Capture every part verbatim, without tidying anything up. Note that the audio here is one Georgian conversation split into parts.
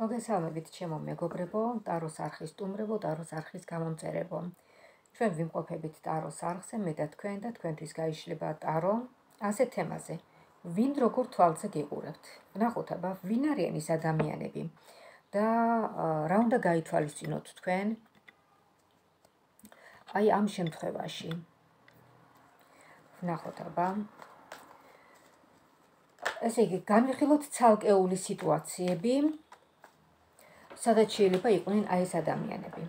მოგესალმებით ჩემო მეგობრებო, ტაროს არხის სტუმრებო, ტაროს არხის გამომწერებო. ჩვენ ვიმყოფებით ტაროს არხზე, მე და თქვენ და თქვენთვის გაიშლება ტარო ასეთ თემაზე. ვინ როგორ თვალზე გიყურებთ? ნახოთ აბა, ვინ არიან ის ადამიანები და რა უნდა გაითვალისწინოთ თქვენ? აი ამ შემთხვევაში. ნახოთ აბა. ესე იგი, განვიხილოთ ცალკეული სიტუაციები, სადაც შეიძლება იყვნენ აი ეს ადამიანები.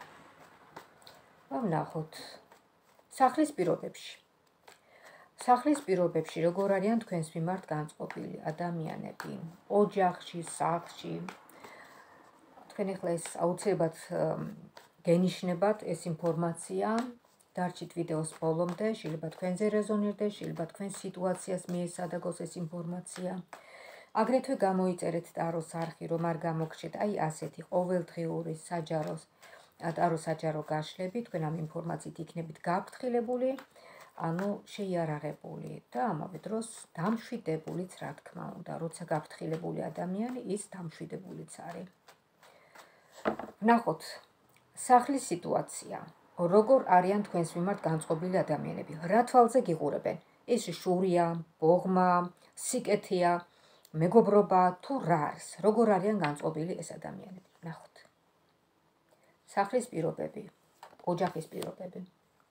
ვნახოთ. სახლის პირობებში. სახლის პირობებში როგორ არიან თქვენს მიმართ განწყობილი ადამიანები, ოჯახში, სახლში. თქვენ ახლა ეს აუცილებლად გენიშნებათ ეს ინფორმაცია, დარჩით ვიდეოს ბოლომდე, შეიძლება თქვენზე რეზონირდეს, შეიძლება თქვენ სიტუაციას მიესადაგოს ეს ინფორმაცია. აგრეთვე გამოიწერეთ ტაროს არხი, რომ არ გამოგრჩეთ აი ასეთი ყოველდღიური საჯაროს ტარო საჯარო გაშლები, თქვენ ამ ინფორმაციით იქნებით გაფრთხილებული, ანუ შეიარაღებული და ამავე დროს დამშვიდებულიც, რა თქმა უნდა, როცა გაფრთხილებული ადამიანი, ის დამშვიდებულიც არის. ვნახოთ, სახლის სიტუაცია. როგორ არიან თქვენს მიმართ განწყობილი ადამიანები? რა თვალზე გიყურებენ? ეს შურია, ბოღმა, სიკეთეა, მეგობრობა თუ რა არის? როგორ არიან განწყობილი ეს ადამიანები? ვნახოთ. სახლის პირობები, ოჯახის პირობები.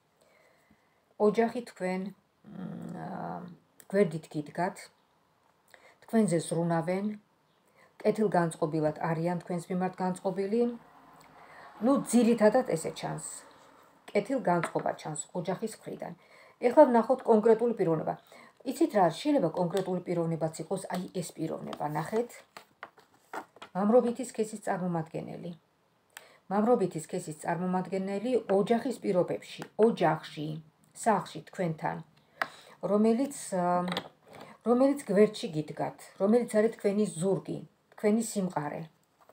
ოჯახი თქვენ გვერდით გიდგათ, თქვენზე ზრუნავენ, კეთილგანწყობილად არიან თქვენს მიმართ განწყობილი. ნუ ძირითადად ესე ჩანს. კეთილგანწყობა ჩანს ოჯახის მხრიდან. ეხლა ვნახოთ კონკრეტული პიროვნება. იცით რა, შეიძლება კონკრეტული პიროვნებაც იყოს, აი ეს პიროვნება, ნახეთ. მამრობითი სქესის წარმომადგენელი. მამრობითი სქესის წარმომადგენელი ოჯახის პირობებში, ოჯახში, სახლში თქვენთან, რომელიც რომელიც გვერდში გიდგათ, რომელიც არის თქვენი ზურგი, თქვენი სიმყარე.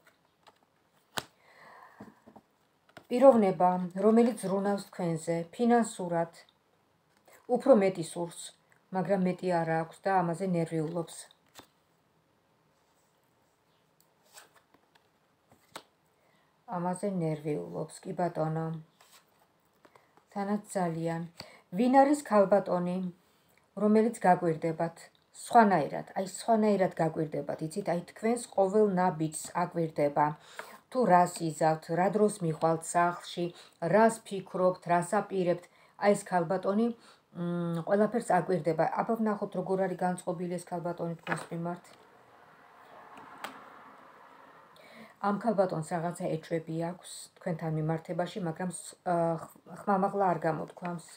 პიროვნება, რომელიც ზრუნავს თქვენზე, ფინანსურად, უფრო მეტი სურს, მაგრამ მეტი არ აქვს და ამაზე ნერვიულობს. ამაზე ნერვიულობს, კი ბატონო. თანაც ძალიან. ვინ არის ქალბატონი, რომელიც გაგვირდებათ? სხვანაირად, აი სხვანაირად გაგვირდებათ, იცით, აი თქვენს ყოველ ნაბიჯს აგვირდება. თუ რას იზავთ, რა დროს მიხვალთ სახლში, რას ფიქრობთ, რას აპირებთ, აი ეს ქალბატონი ყველაფერს აკვირდება. აბა ვნახოთ, როგორ არის განწყობილი ეს ქალბატონი თქვენს მიმართ. ამ ქალბატონს რაღაცა ეჭვები აქვს თქვენთან მიმართებაში, მაგრამ ხმამაღლა არ გამოთქვამს.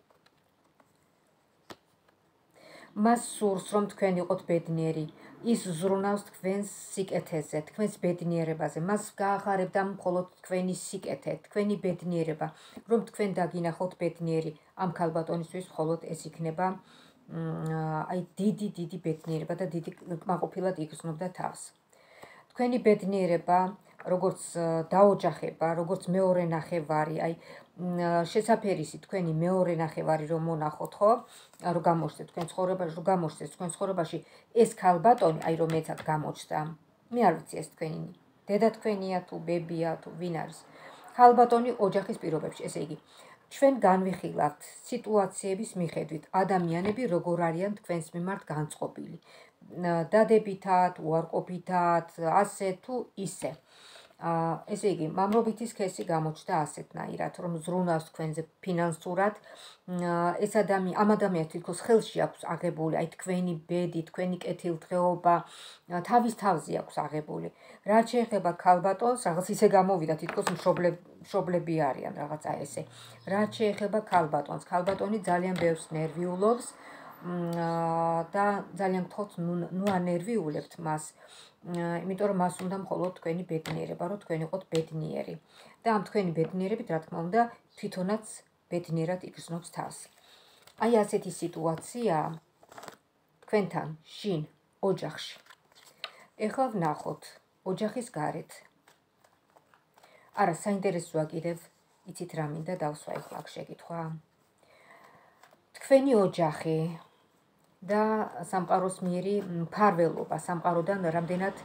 მას სურს, რომ თქვენ იყოთ ბედნიერი. ის ზრუნავს თქვენს სიკეთეზე, თქვენს ბედნიერებაზე. მას გაახარებდა მხოლოდ თქვენი სიკეთე, თქვენი ბედნიერება, რომ თქვენ დაგინახოთ ბედნიერი. ამ ქალბატონისთვის მხოლოდ ეს იქნება აი დიდი დიდი ბედნიერება და დიდი კმაყოფილად იგრძნობდა თავს. თქვენი ბედნიერება, როგორც დაოჯახება, როგორც მეორე ნახევარი, აი შესაფერისი თქვენი მეორე ნახევარი რომ მონახოთ, ხო? რომ გამოჩნდეთ თქვენ ცხოვრებაში, რომ გამოჩნდეთ თქვენ ცხოვრებაში ეს ქალბატონი, აი რომ ეცად გამოჩნდა. მე არ ვიცი ეს თქვენი დედა თქვენია თუ ბებია თუ ვინ არის. ქალბატონი ოჯახის პირობებში, ესე იგი, ჩვენ განვიხილავთ სიტუაციების მიხედვით, ადამიანები როგორ არიან თქვენს მიმართ განწყობილი. დადებითად, უარყოფითად, ასე თუ ისე. ესე იგი, მამრობითი სქესი გამოჩნდა ასეთნაირად, რომ ზრუნავს თქვენზე ფინანსურად. ეს ადამიანი, ამ ადამიანს თითქოს ხელში აქვს აღებული, აი თქვენი ბედი, თქვენი კეთილდღეობა, თავის თავზე აქვს აღებული. რაც შეეხება ქალბატონს, რაღაც ისე გამოვიდა, თითქოს მშობლები არიან, რაღაცა ესე. რაც შეეხება ქალბატონს, ქალბატონი ძალიან ბევრს ნერვიულობს და ძალიან გთხოვთ, ნუ ანერვიულებთ მას. იმიტომ რომ მას უნდა მხოლოდ თქვენი ბედნიერება, რომ თქვენ იყოთ ბედნიერი. და ამ თქვენი ბედნიერებით, რა თქმა უნდა, თვითონაც ბედნიერად იგრძნობს თავს. აი ასეთი სიტუაცია თქვენთან შინ ოჯახში. ეხლა ვნახოთ ოჯახის გარეთ. არა, საინტერესოა კიდევ, იცით რა მინდა დავსვა ეხლა აქ შეკითხვა. თქვენი ოჯახი და სამყაროს მიერი მფარველობა, სამყაროდან რამდენად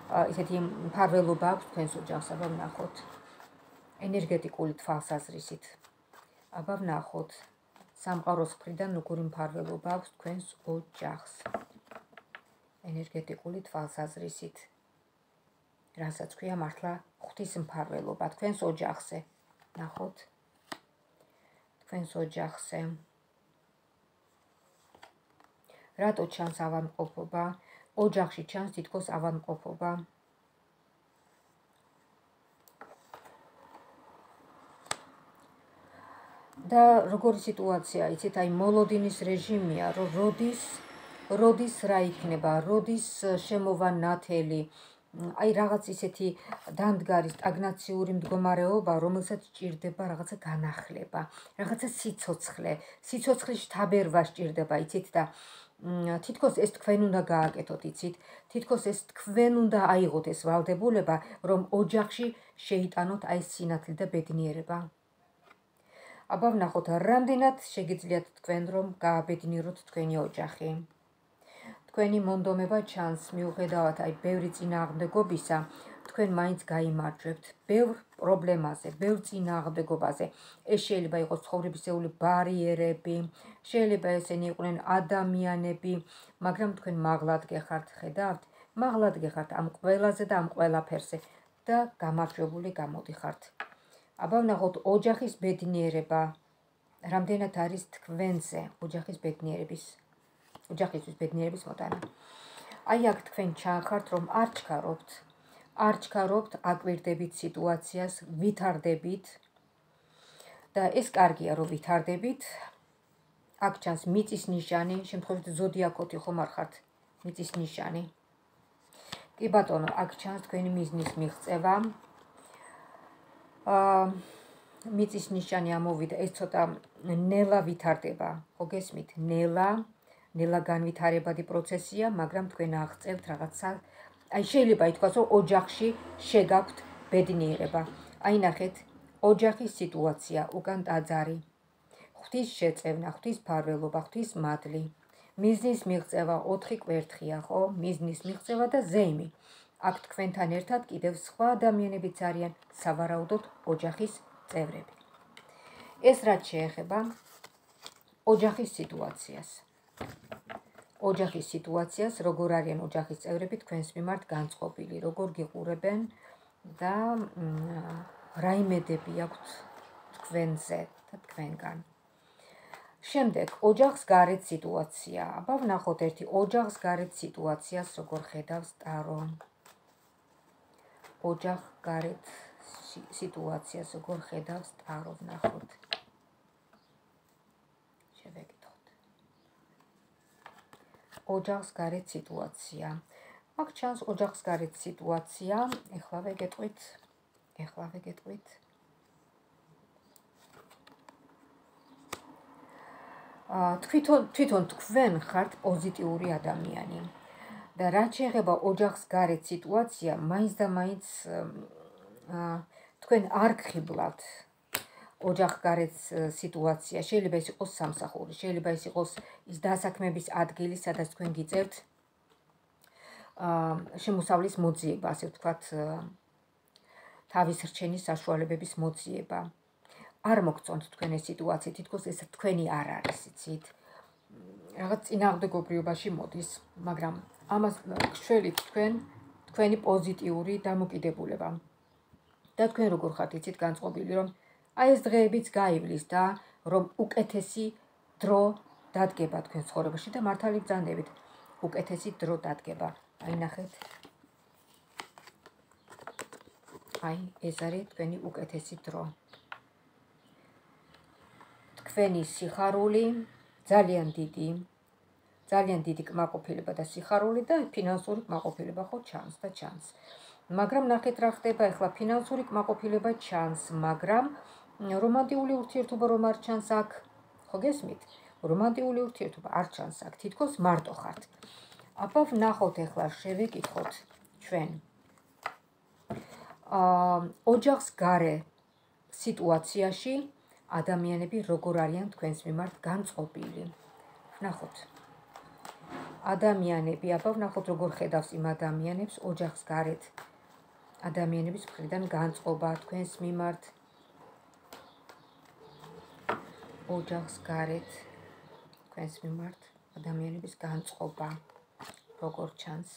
ისეთი მფარველობა აქვს თქვენს ოჯახს, აბა ვნახოთ. ენერგეტიკული თვალსაზრისით. აბა ვნახოთ. სამყაროს მხრიდან როგორი მფარველობა აქვს თქვენს ოჯახს. ენერგეტიკული თვალსაზრისით. რასაც ქვია მართლა ღვთის მფარველობა თქვენს ოჯახზე. ნახოთ. თქვენს ოჯახზე. რატო ჩანს ავადმყოფობა? ოჯახში ჩანს თითქოს ავადმყოფობა. და როგორი სიტუაცია, იცით, აი მოლოდინის რეჟიმია, რომ როდის როდის რა იქნება, როდის შემოვა ნათელი, აი რაღაც ისეთი დამდგარი სტაგნაციური მდგომარეობა, რომელსაც ჭირდება რაღაცა განახლება, რაღაცა სიცოცხლე, სიცოცხლის შთაბერვა სჭირდება, იცით და თითქოს ეს თქვენ უნდა გააკეთოთ, იცით, თითქოს ეს თქვენ უნდა აიღოთ ეს ვალდებულება, რომ ოჯახში შეიტანოთ აი სინათლე და ბედნიერება. აბა ვნახოთ, რამდენად შეგიძლიათ თქვენ რომ გააბედნიეროთ თქვენი ოჯახი. თქვენი მონდომება ჩანს, მიუხედავად აი ბევრი წინააღმდეგობისა, თქვენ მაინც გაიმარჯვებთ ბევრ პრობლემაზე, ბევრ წინააღმდეგობაზე. ეს შეიძლება იყოს ცხოვრებისეული ბარიერები, შეიძლება ესენი იყვნენ ადამიანები, მაგრამ თქვენ მაღლად გეხართ, ხედავთ? მაღლად გეხართ ამ ყველაზე და ამ ყველაფერზე და გამარჯვებული გამოდიხართ. აბა ვნახოთ, ოჯახის ბედნიერება რამდენად არის თქვენზე, ოჯახის ბედნიერების ოჯახისთვის ბედნიერების მოტანა. აი აქ თქვენ ჩანხართ, რომ არ ჩქარობთ, არ ჩქარობთ, აკვირდებით სიტუაციას, ვითარდებით და ეს კარგია, რომ ვითარდებით. აქ ჩანს მიწის ნიშანი, შემთხვევით ზოდიაქოთი ხომ არ ხართ, მიწის ნიშანი. კი ბატონო, აქ ჩანს თქვენი მიზნის მიღწევა. მიწის ნიშანი ამოვიდა, ეს ცოტა ნელა ვითარდება, ხო გესმით? ნელა, ნელა განვითარებადი პროცესია, მაგრამ თქვენ აღწევთ რაღაცა, აი შეიძლება ითქვას, რომ ოჯახში შეგაქვთ ბედნიერება. აი ნახეთ, ოჯახის სიტუაცია, უკან ტაძარი, ღვთის შეწევნა, ღვთის მფარველობა, ღვთის მადლი, მიზნის მიღწევა, ოთხი კვერთხია, ხო? მიზნის მიღწევა და ზეიმი. აქ თქვენთან ერთად კიდევ სხვა ადამიანებიც არიან, სავარაუდოდ ოჯახის წევრები. ეს რაც შეეხება ოჯახის სიტუაციას. ოჯახის სიტუაციას, როგორ არიან ოჯახის წევრები თქვენს მიმართ განწყობილი, როგორ გიყურებენ და რა იმედები აქვთ თქვენზე და თქვენგან. შემდეგ, ოჯახს გარეთ სიტუაცია. აბა ვნახოთ ერთი ოჯახს გარეთ სიტუაციას, როგორ ხედავს ტარო. ოჯახ გარეთ სიტუაციას, როგორ ხედავს ტარო, ვნახოთ. შევეკითხოთ. ოჯახს გარეთ სიტუაცია. აქ ჩანს ოჯახს გარეთ სიტუაცია, ეხლა ვეგეტყვით, ეხლა ვეგეტყვით. თვითონ თვითონ თქვენ ხართ პოზიტიური ადამიანი. და რაც შეეხება ოჯახს გარეთ სიტუაცია, მაინც და მაინც თქვენ არ გხიბლავთ ოჯახ გარეთ სიტუაცია. შეიძლება ეს იყოს სამსახური, შეიძლება ეს იყოს ის დასაქმების ადგილი, სადაც თქვენ გიწევთ შემოსავლის მოძიება, ასე ვთქვათ, თავის რჩენის საშუალებების მოძიება. არ მოგწონთ თქვენ ეს სიტუაცია, თითქოს ეს თქვენი არ არის, იცით? რაღაც წინააღმდეგობრიობაში მოდის, მაგრამ ამას გშველით თქვენ, თქვენი პოზიტიური დამოკიდებულება. და თქვენ როგორ ხართ, იცით, განწყობილი, რომ აი ეს დღეებიც გაივლის და რომ უკეთესი დრო დადგება თქვენ ცხოვრებაში და მართალი ბრძანდებით, უკეთესი დრო დადგება. აი ნახეთ. აი ეს არის თქვენი უკეთესი დრო. თქვენი სიხარული ძალიან დიდი, ძალიან დიდი კმაყოფილება და სიხარული და ფინანსური კმაყოფილება ხო ჩანს და ჩანს. მაგრამ ნახეთ რა ხდება, ეხლა ფინანსური კმაყოფილება ჩანს, მაგრამ რომანტიკული ურთიერთობა რომ არ ჩანს აქ, ხო გესმით? რომანტიკული ურთიერთობა არ ჩანს აქ, თითქოს მარტო ხართ. აბა ვნახოთ ეხლა, შევეკითხოთ ჩვენ. ოჯახს გარე სიტუაციაში ადამიანები როგორ არიან თქვენს მიმართ განწყობილი. ვნახოთ. ადამიანები, აბა ვნახოთ როგორ ხედავს იმ ადამიანებს ოჯახს გარეთ. ადამიანების მხრიდან განწყობა თქვენს მიმართ. ოჯახს გარეთ თქვენს მიმართ ადამიანების განწყობა როგორ ჩანს.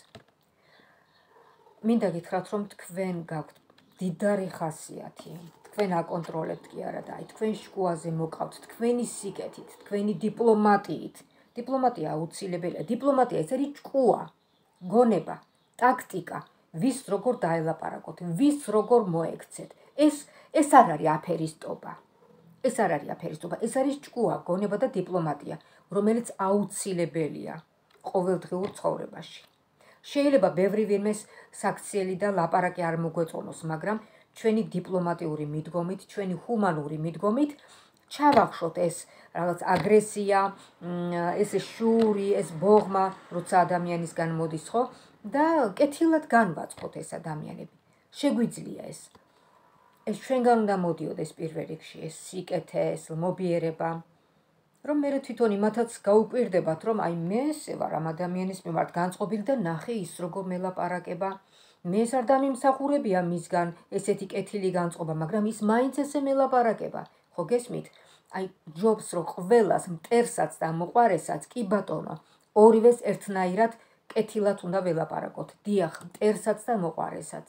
მინდა გითხრათ, რომ თქვენ გაქვთ დიდარი ხასიათი. თქვენ აკონტროლებთ კი არა და აი თქვენ შუაზე მოკავთ თქვენი სიკეთით, თქვენი დიპლომატიით. დიპლომატია აუცილებელია. დიპლომატია ეს არის ჭკუა, გონება, ტაქტიკა, ვის როგორ დაელაპარაკოთ, ვის როგორ მოექცეთ. ეს ეს არ არის აფერისტობა. ეს არ არის აფერისტობა, ეს არის ჭკუა, გონება და დიპლომატია, რომელიც აუცილებელია ყოველდღიურ ცხოვრებაში. შეიძლება ბევრი ვინმეს საქციელი და ლაპარაკი არ მოგვეწონოს, მაგრამ ჩვენი დიპლომატიური მიდგომით, ჩვენი ჰუმანური მიდგომით ჩავახშოთ ეს რაღაც აგრესია, ეს შური, ეს ბოღმა, როცა ადამიანისგან მოდის, ხო? და კეთილად განვაწყოთ ეს ადამიანები. შეგვიძლია ეს. ეს ჩვენგან უნდა მოდიოდეს პირველ რიგში, ეს სიკეთე, ეს მობიერება, რომ მე თვითონ იმათაც გაუკვირდებათ, რომ აი მე ესე ვარ ამ ადამიანის მიმართ განწყობილი და ნახე ის როგორ მელაპარაკება. მე ეს არ დამიმსახურებია მისგან ესეთი კეთილი განწყობა, მაგრამ ის მაინც ესე მელაპარაკება. ხო გესმით? აი ჯობს რომ ყველას მტერსაც და მოყვარესაც კი ბატონო, ორივეს ერთნაირად კეთილად უნდა ველაპარაკოთ. დიახ, მტერსაც და მოყვარესაც.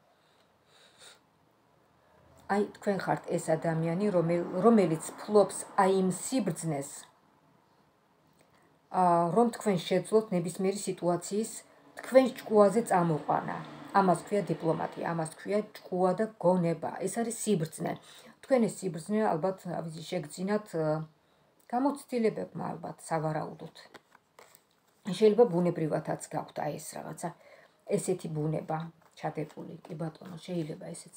აი თქვენ ხართ ეს ადამიანი, რომელიც ფლობს აი იმ სიბრძნეს, რომ თქვენ შეძლოთ ნებისმიერი სიტუაციის თქვენ ჭკუაზე წამოყვანა. ამას ქვია დიპლომატია, ამას ქვია ჭკუა და გონება. ეს არის სიბრძნე. თქვენ ეს სიბრძნე ალბათ ავიზი შეგძინათ გამოცდილებებმა ალბათ სავარაუდოდ. შეიძლება ბუნებრივათაც გაქვთ აი ეს რაღაცა, ესეთი ბუნება ჩადებული, კი ბატონო, შეიძლება ესეც.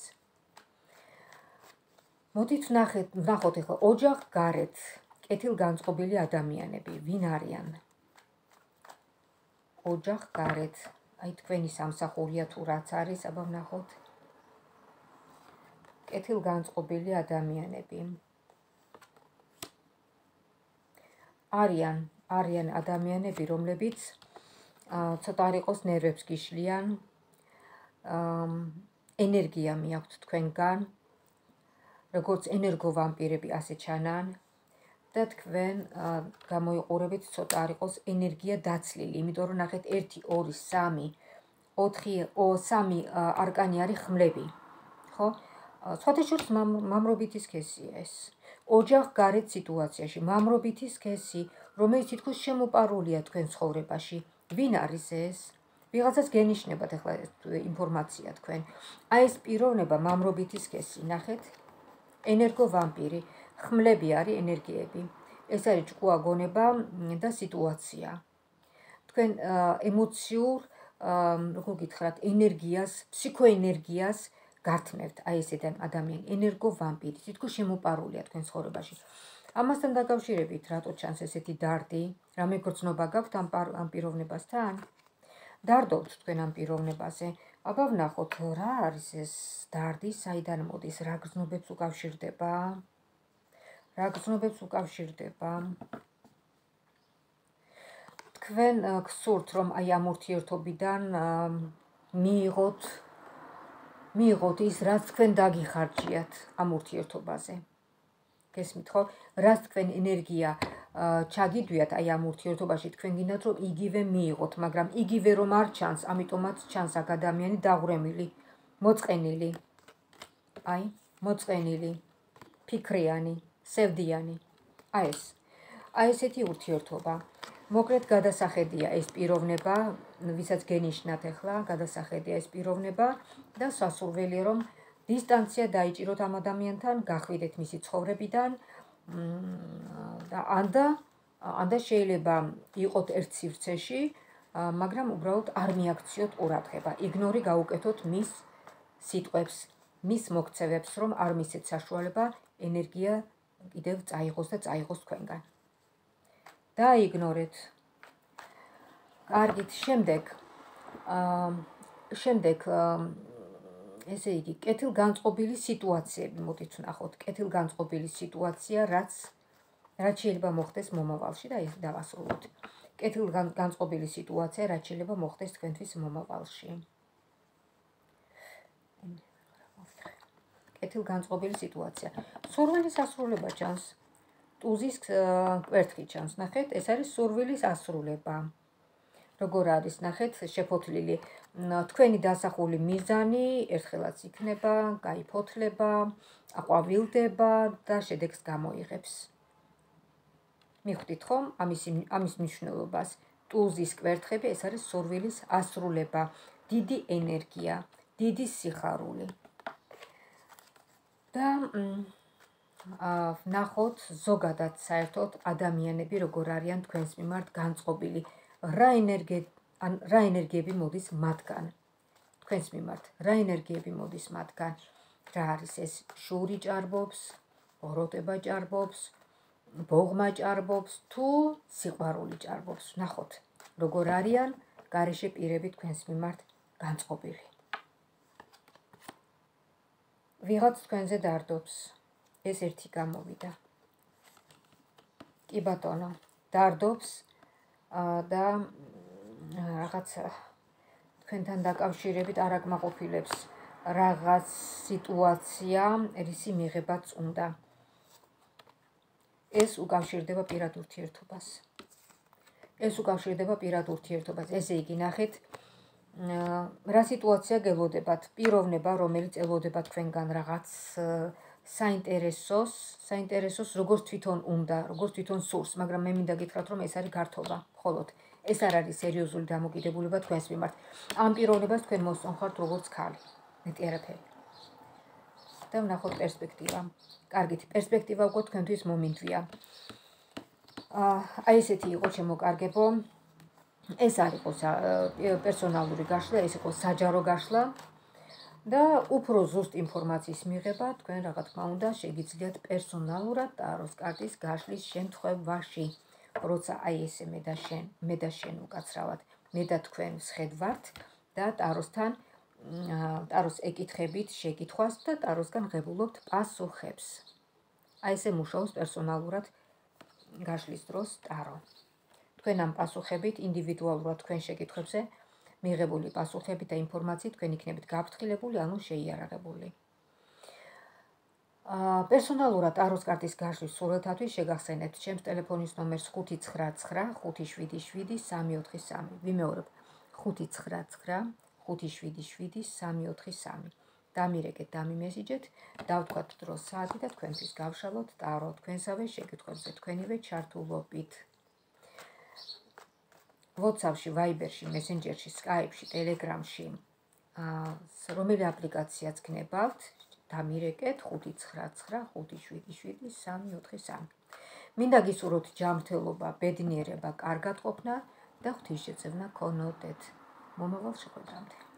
მოდით ვნახოთ ახლა ოჯახ გარეთ კეთილგანწყობილი ადამიანები, ვინ არიან? ოჯახ გარეთ, აი თქვენი სამსახურია თუ რაც არის, აბა ვნახოთ. კეთილგანწყობილი ადამიანები. არიან, არიან ადამიანები, რომლებიც ცოტა არ იყოს ნერვებს გიშლიან, ენერგია მიაქვთ თქვენგან, როგორც ენერგოვამპირები ასე ჩანან და თქვენ გამოიყურებით ცოტა არ იყოს ენერგია დაცლილი, იმიტომ რომ ნახეთ ერთი, ორი, სამი, ოთხი, სამი არკანი არის ხმლები, ხო? სხვათა შორის მამრობითი სქესია ეს. ოჯახ გარეთ სიტუაციაში მამრობითი სქესი, რომელიც თითქოს შემოპარულია თქვენ ცხოვრებაში. ვინ არის ეს? ვიღაცას გენიშნებათ ახლა ინფორმაცია თქვენ. აი ეს პიროვნება მამრობითი სქესი, ნახეთ? ენერგოვამპირი, ხმლები არის ენერგიები. ეს არის ჭკუა, გონება და სიტუაცია. თქვენ ემოციურ, როგორ გითხრათ, ენერგიას, ფსიქოენერგიას გართმევთ, აი ეს ადამიანი, ენერგოვამპირი, თითქოს შემოპარულია თქვენ ცხოვრებაში. ამასთან დაკავშირებით, რატო ჩანს ესეთი დარდი, რამე გრძნობა გაქვთ ამ პიროვნებასთან? დარდობთ თქვენ ამ პიროვნებაზე. აბა ვნახოთ, რა არის ეს დარდი, საიდან მოდის, რა გრძნობებს უკავშირდება? რა გრძნობებს უკავშირდება? თქვენ გსურთ, რომ აი ამ ურთიერთობიდან მიიღოთ, მიიღოთ ის, რაც თქვენ დაგიხარჯიათ ამ ურთიერთობაზე. გესმით ხო? რაც თქვენ ენერგია ჩაგიდვიათ აი ამ ურთიერთობაში, თქვენ გინდათ რომ იგივე მიიღოთ, მაგრამ იგივე რომ არ ჩანს, ამიტომაც ჩანს აქ ადამიანი დაღვრემილი, მოწყენილი. აი, მოწყენილი, ფიქრიანი, სევდიანი. აი ეს. აი ესეთი ურთიერთობა. მოკლედ გადასახედია ეს პიროვნება, ვისაც გენიშნათ ახლა, გადასახედია ეს პიროვნება და სასურველია რომ დისტანცია დაიჭიროთ ამ ადამიანთან, გახვიდეთ მისი ცხოვრებიდან და ანდა ანდა შეიძლება იყოთ ერთ სივრცეში, მაგრამ უბრალოდ არ მიაქციოთ ყურადღება, იგნორი გაუკეთოთ მის სიტყვებს, მის მოქცევებს, რომ არ მისცეთ საშუალება ენერგია კიდევ წაიღოს და წაიღოს თქვენგან. დაიგნორეთ. კარგით, შემდეგ შემდეგ ესე იგი, კეთილგანწყობილი სიტუაციები, მოდით ვნახოთ, კეთილგანწყობილი სიტუაცია, რაც რაც შეიძლება მოხდეს მომავალში და ეს დავასრულოთ. კეთილგანწყობილი სიტუაცია, რაც შეიძლება მოხდეს თქვენთვის მომავალში. კეთილგანწყობილი სიტუაცია. სურვილის ასრულება ჩანს. ტუზის კვერთხი ჩანს. ნახეთ, ეს არის სურვილის ასრულება. როგორ არის, ნახეთ, შეფოთლილი. თქვენი დასახული მიზანი ერთხელაც იქნება, გაიფოთლება, აყვავილდება და შედეგს გამოიღებს. მიხვდით ხომ ამის ამის მნიშვნელობას? ტუზის კვერთხები, ეს არის სურვილის ასრულება, დიდი ენერგია, დიდი სიხარული. და ვნახოთ ზოგადად საერთოდ ადამიანები როგორ არიან თქვენს მიმართ განწყობილი. რა ენერგია რა ენერგიები მოდის მათგან? თქვენს მიმართ რა ენერგიები მოდის მათგან? რა არის ეს? შური ჭარბობს, ბოროტება ჭარბობს, ბოღმა ჭარბობს თუ სიყვარული ჭარბობს? ვნახოთ როგორ არიან გარეშე პირები თქვენს მიმართ განწყობილი. ვიღაც თქვენზე დარდობს. ეს ერთი გამოვიდა. კი ბატონო, დარდობს და რაღაც თქვენთან დაკავშირებით არ აკმაყოფილებს რაღაც სიტუაცია, რისი მიღებაც უნდა. ეს უკავშირდება პირად ურთიერთობას. ეს უკავშირდება პირად ურთიერთობას. ესე იგი, ნახეთ, რა სიტუაცია გელოდებათ? პიროვნება, რომელიც ელოდება თქვენგან რაღაც საინტერესოს, საინტერესოს როგორც თვითონ უნდა, როგორც თვითონ სურს, მაგრამ მე მინდა გითხრათ, რომ ეს არის გართობა, მხოლოდ. ეს არ არის სერიოზული დამოკიდებულება თქვენს მიმართ. ამ პიროვნებას თქვენ მოსწონხართ როგორც ქალი. მეტი არაფერი. და ვნახოთ პერსპექტივა. კარგით, პერსპექტივა უკვე თქვენთვის მომინდვია. აი ესეთი იყო შემოკარგებო. ეს არ იყო პერსონალური გაშლა, ეს იყო საჯარო გაშლა. და უფრო ზუსტ ინფორმაციის მიღება თქვენ რა თქმა უნდა შეგიძლიათ პერსონალურად ტაროს კარტის გაშლის შემთხვევაში, როცა აი ესე მე და შენ, მე და შენ უკაცრავად, მე და თქვენ ვსხედვართ და ტაროსთან ტაროს ეკითხებით შეკითხვას და ტაროსგან ღებულობთ პასუხებს. აი ესე მუშაობს პერსონალურად გაშლის დროს ტარო. თქვენ ამ პასუხებით ინდივიდუალურად თქვენ შეკითხვებზე მიღებული პასუხებით და ინფორმაციით თქვენ იქნებით გაფრთხილებული, ანუ შეიარაღებული. პერსონალურად ტაროს კარტის გაშლის სურათათვის შეგახსენებთ ჩემს ტელეფონის ნომერს ხუთი ცხრა ცხრა ხუთი შვიდი შვიდი სამი ოთხი სამი. ვიმეორებ ხუთი ცხრა ცხრა ხუთი შვიდი შვიდი სამი ოთხი სამი. დამირეკეთ, დამიმესიჯეთ, დავთქვათ დროს საათი და თქვენთვის გავშალოთ ტარო თქვენსავე შეკითხვებზე თქვენივე ჩართულობით. WhatsApp-ში, Viber-ში, Messenger-ში, Skype-ში, Telegram-ში, რომელი აპლიკაციაც გნებავთ, დამირეკეთ ხუთი ცხრა ცხრა ხუთი შვიდი შვიდი სამი ოთხი სამი. მინდა გისურვოთ ჯანმრთელობა, ბედნიერება, კარგად ყოფნა და ღვთისმშეწევნა გქონოდეთ. მომავალ შეხვედრამდე.